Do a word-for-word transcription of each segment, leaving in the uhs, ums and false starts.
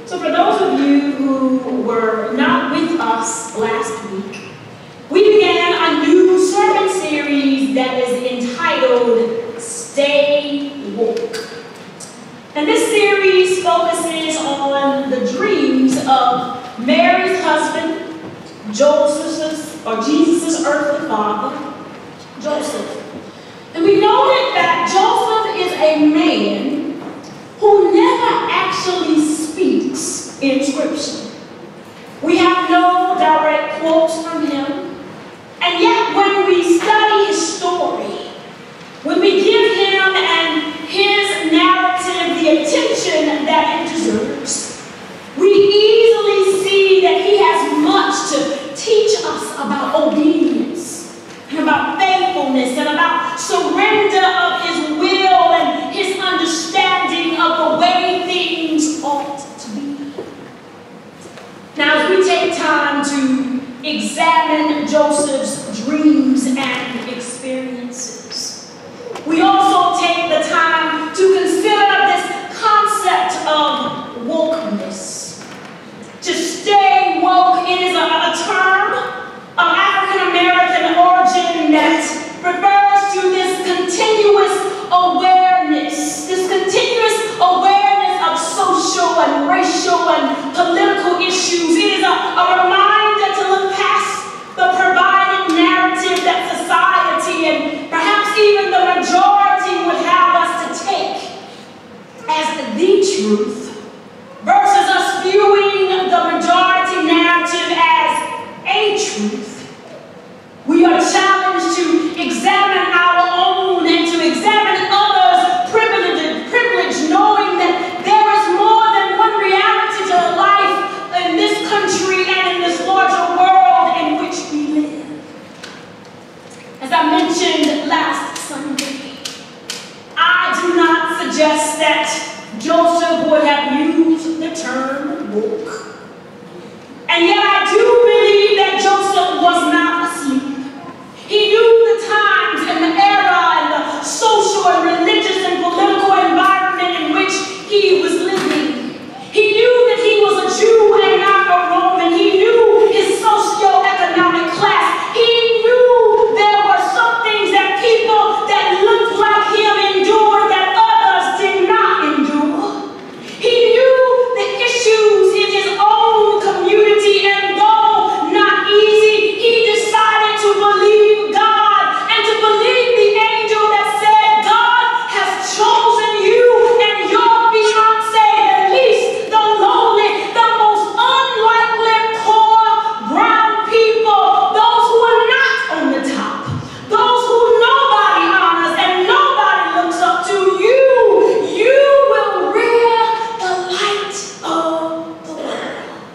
So for those of you who were not with us last week, we began a new sermon series that is entitled Stay Woke. And this series focuses on the dreams of Mary's husband, Joseph's, or Jesus' earthly father, Joseph. And we noted that Joseph is a man who never actually speaks in Scripture. We have no direct quotes from him, and yet when we study his story, when we give him and his narrative the attention that it deserves, we easily see that he has much to teach us about obedience, and about faithfulness, and about surrender of his will and his understanding of the way things ought to be. Now, as we take time to examine Joseph's dreams and experiences, we also take the time to consider this concept of wokeness. To stay woke, it is a, a term of African-American origin that refers to this continuous awareness, this continuous awareness of social and racial and political issues. It is a, a reminder to look past the provided narrative that society and perhaps even the majority would have us to take as the truth, versus us viewing the majority narrative as a truth. We are challenged to examine our own and to examine others' privilege, privilege, knowing that there is more than one reality to life in this country and in this larger world in which we live. As I mentioned last Sunday, I do not suggest that Joseph would have used the term woke. And yet I do believe that Joseph was not asleep. He knew the times and the era and the social and religious and political environment in which he was living. He knew that he was a Jew and not a Roman. He knew his socioeconomic class. He knew there were some things that people that looked like him endured that others did not endure. He knew the issues in his own community, and though not easy, he decided to believe God and to believe the angel that said, God has chosen you and your fiancé, the least, the lowly, the most unlikely, poor, brown people, those who are not on the top, those who nobody honors and nobody looks up to. You, you will rear the light of the world.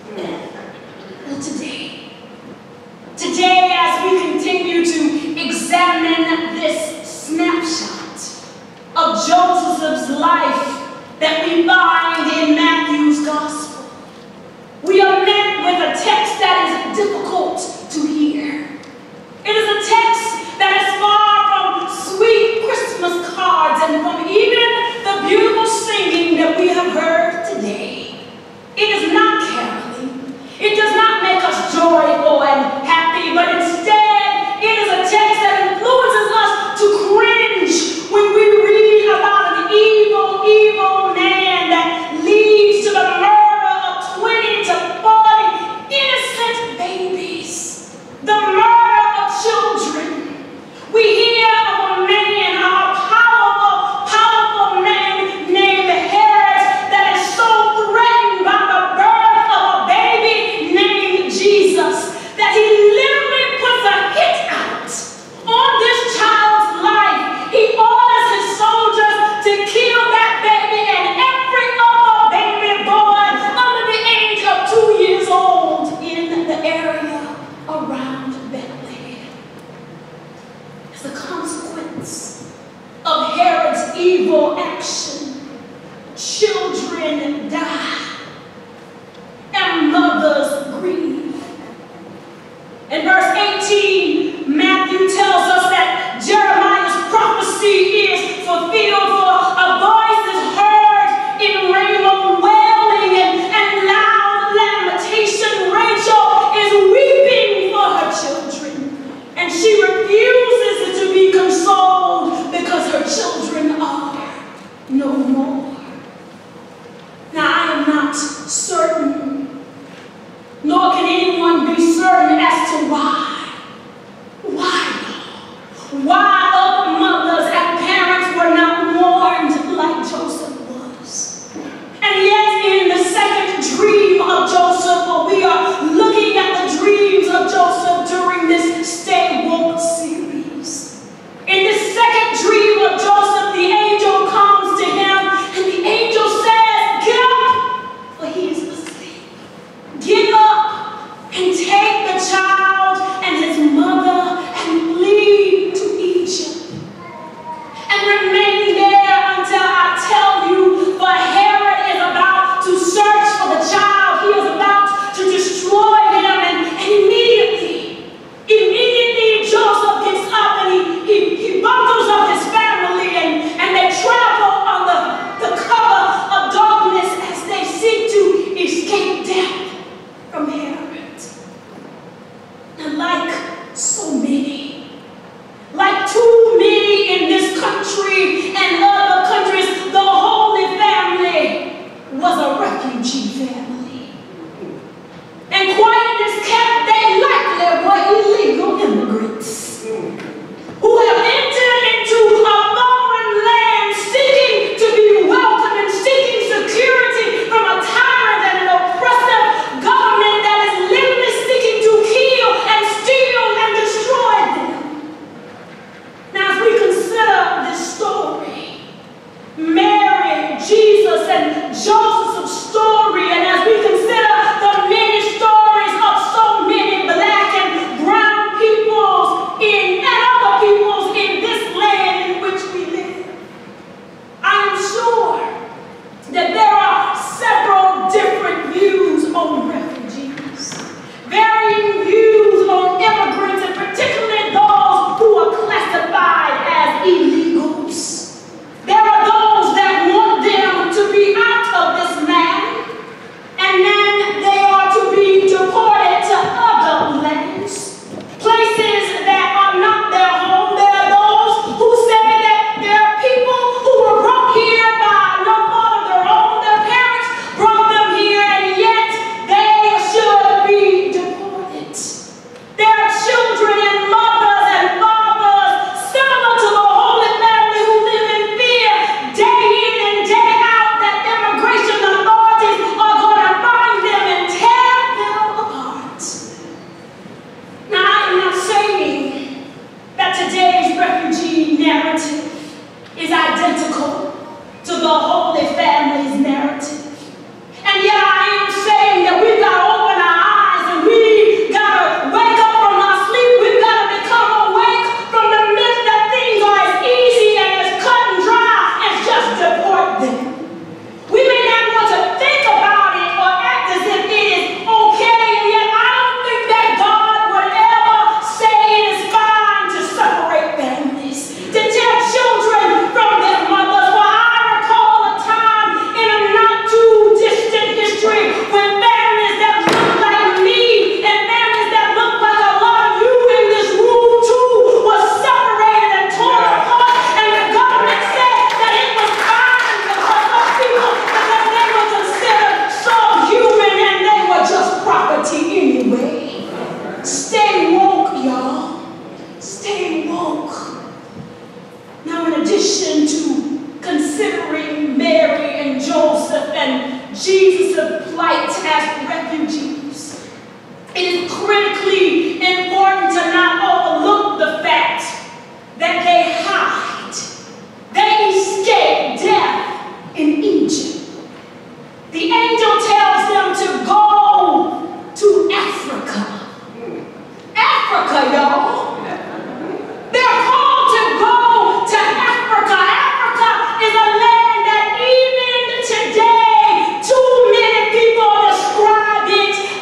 Well, today, today as we continue to examine this snapshot of Joseph's life that we find in Matthew's gospel, we are met with a text that is difficult to hear. It is a text that is far from sweet Christmas cards and from even the beautiful singing that we have heard today. It is not caroling. It does not make us joyful and happy, but instead it is a text that influences us to cringe when we read about an evil, evil man that leads to the murder of twenty to forty innocent babies, the murder of children. We hear of a man, a powerful, powerful man named Herod that is so threatened by the birth of a baby named Jesus that he literally puts a hit out on this child's life. He orders his soldiers to kill that baby and every other baby boy under the age of two years old in the area around Bethlehem. As a consequence of Herod's evil action, children die and mothers grieve. In verse eighteen, Matthew tells us that Jeremiah's prophecy is fulfilled, for a voice is heard in Ramah wailing and Joseph's story, and as we consider the many stories of so many black and brown peoples in, and other peoples in this land in which we live, I am sure that there are several different views on refugees, varying views on immigrants, and particularly those who are classified as illegals. There are those that want them to be out of this land, and then they are to be deported to other lands, places that are not their home. There are those who say that there are people who were brought here by no fault of their own. Their parents brought them here, and yet they should be deported. There are children and mothers and fathers similar to the Holy Family who live in fear day in and day out that immigration authorities are going to find them and tear them apart. Now, I am not saying that today's refugee narrative is identical to the Holy Family's narrative. And yet I am saying that we've got to open our eyes and we got to wake up from our sleep. We've got to become awake from the myth that things are as easy and as cut and dry as just deport them. We may not want to think about it or act as if it is okay, and yet I don't think that God would ever say it is fine to separate families, to tear children from their mothers. For I recall a time in a not too distant history when families that look like me and families that look like a lot of you in this room too was separated and torn apart, and the government said that it was fine because those people, because they were considered subhuman and they were just property anyway. Stay woke, y'all. Stay woke. Now, in addition to considering Mary and Joseph and Jesus' plight as refugees, it is critically important to not overlook the fact that they hide. They escaped death in Egypt. The angel tells them to go to Africa. Africa, y'all. They're called to go to Africa. Africa is a land that even today, too many people describe it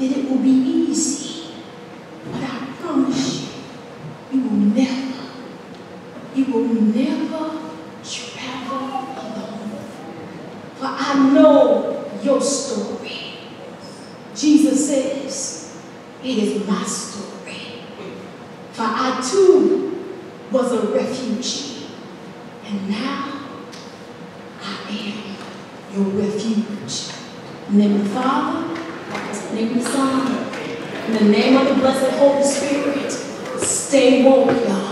that it will be easy. But I promise you, you will never, you will never travel alone. For I know your story. Jesus says, it is my story. For I too was a refugee. And now I am your refuge. In the name of the Father, in the name of the Son, in the name of the blessed Holy Spirit, stay woke, y'all.